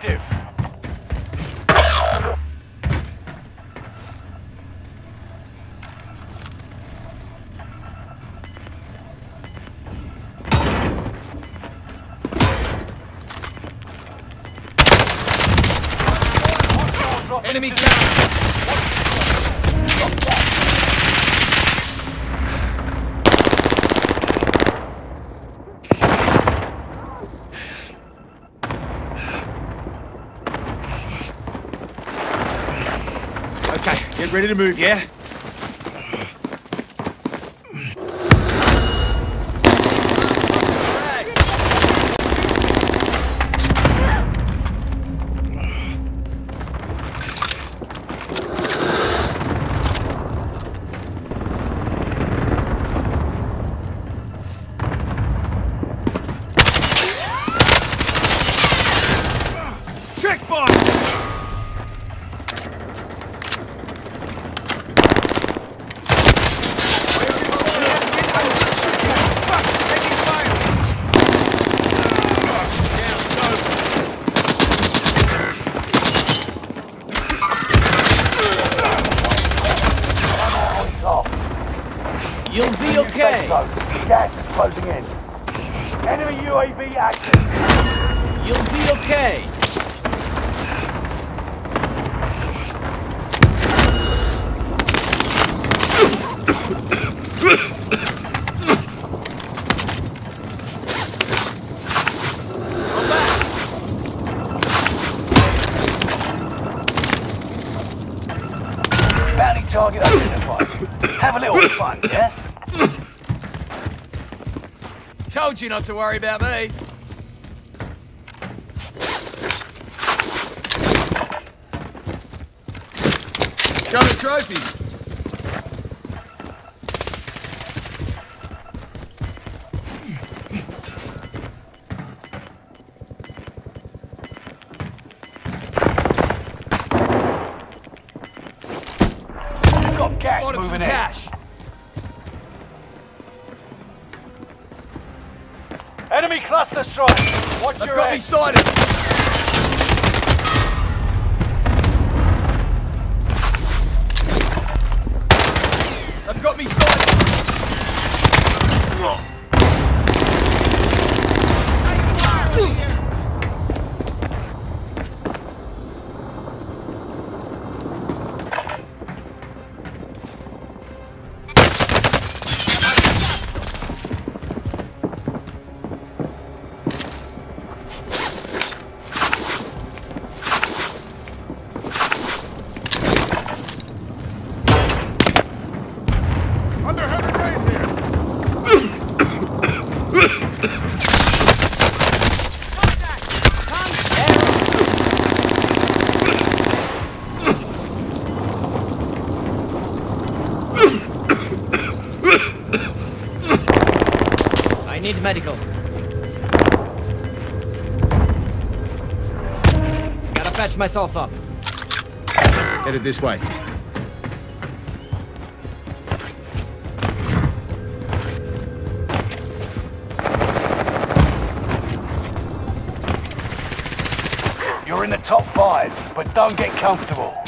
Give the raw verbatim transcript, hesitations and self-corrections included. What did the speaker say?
objective. Enemy down! Okay, get ready to move, yeah? Check fire! You'll be okay. Gas is closing in. Enemy U A V active. You'll be okay. Bounty target identified. Have a little fun, yeah? Told you not to worry about me. Got a trophy. We've got gas Spotted some moving in. cash. Enemy cluster strike. Watch They've your got head. me sighted. They've got me sighted. I need medical. Gotta patch myself up. Headed this way. You're in the top five, but don't get comfortable.